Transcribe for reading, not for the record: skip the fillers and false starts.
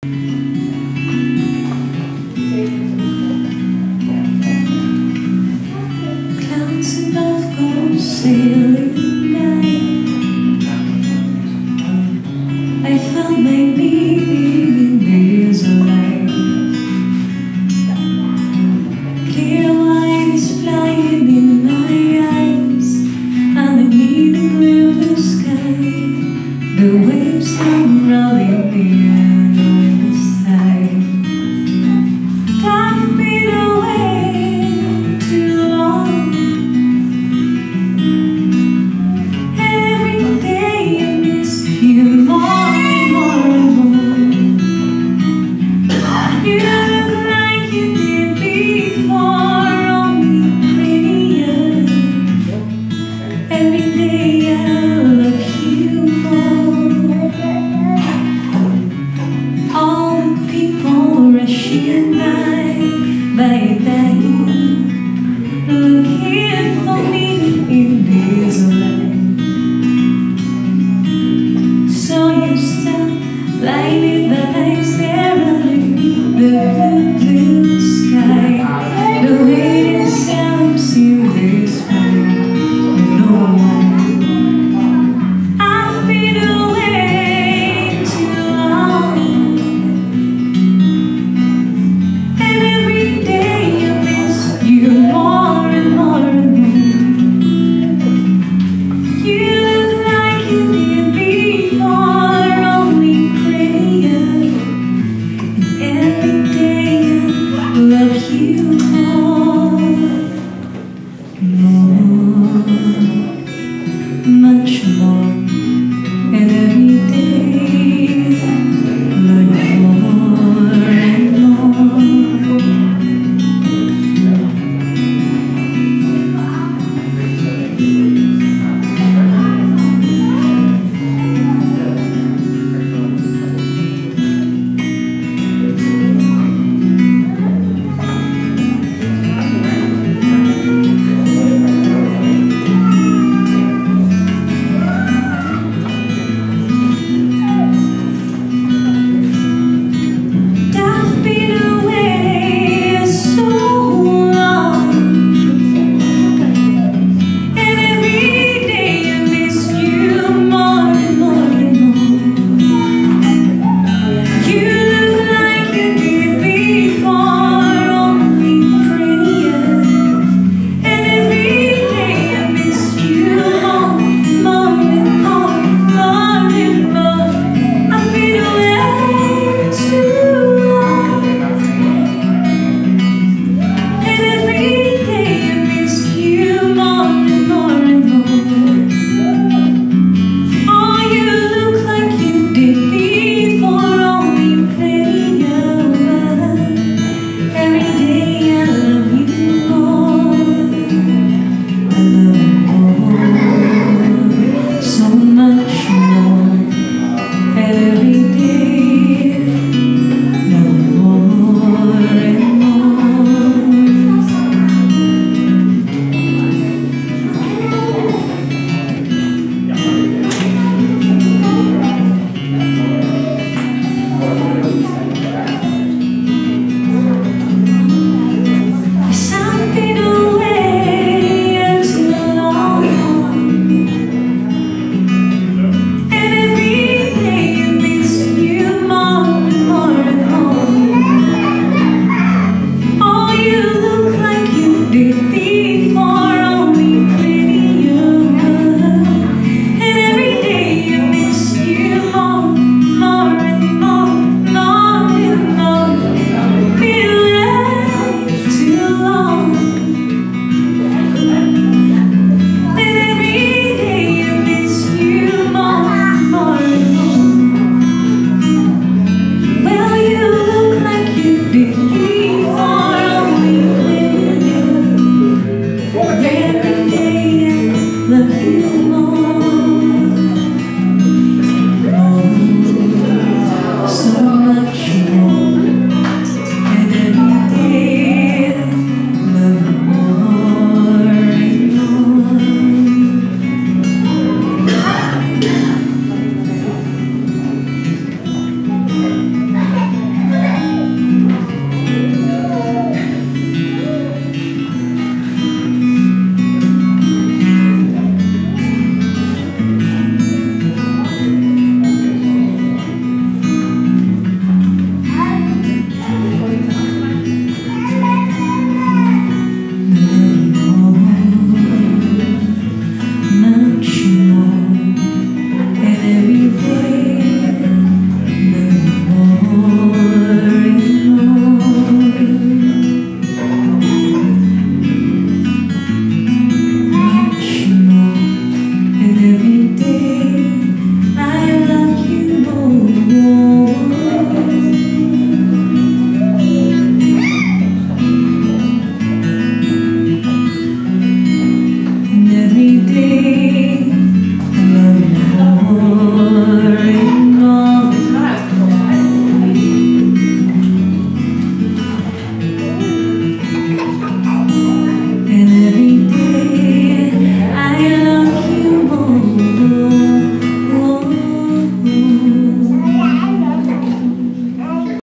Clouds above go sailing night. I found my meaning in this life. Clear light is flying in my eyes, underneath the blue sky. The waves come rolling in on this tide. I've been away too long. Every day I miss you more and more and more. You look like you did before, only prettier. Every day I love you more. All the people rushing by looking for me in this life. So you stop lighting the lights there underneath the blue sky. The waiting sound seems fine. No one. I've been away too long. And every day I miss you more and more and more. You look like you did before, only prettier. And every day I love you more, much more. And every day I love you more and more.